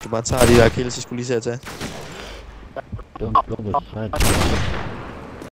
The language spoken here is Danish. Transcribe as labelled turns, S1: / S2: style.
S1: Du bare tager de der kills, jeg skulle lige se at tage.
S2: Don't go beside.